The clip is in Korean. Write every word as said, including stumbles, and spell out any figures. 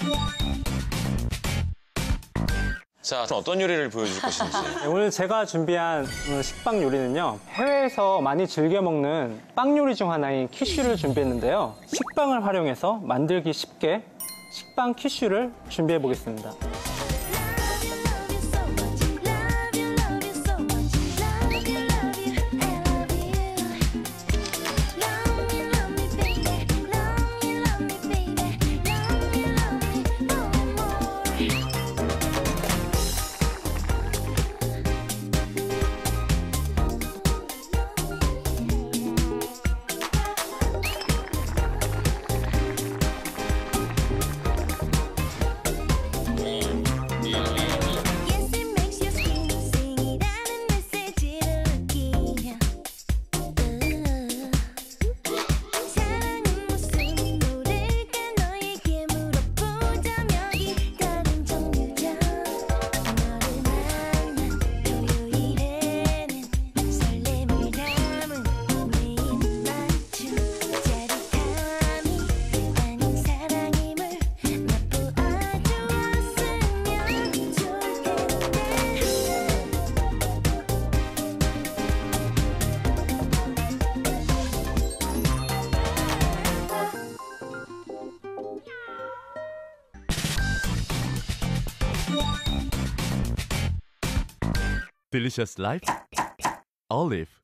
자, 그럼 어떤 요리를 보여줄 것인지. 네, 오늘 제가 준비한 식빵 요리는요. 해외에서 많이 즐겨 먹는 빵 요리 중 하나인 퀴슈를 준비했는데요. 식빵을 활용해서 만들기 쉽게 식빵 퀴슈를 준비해 보겠습니다. Delicious Life Olive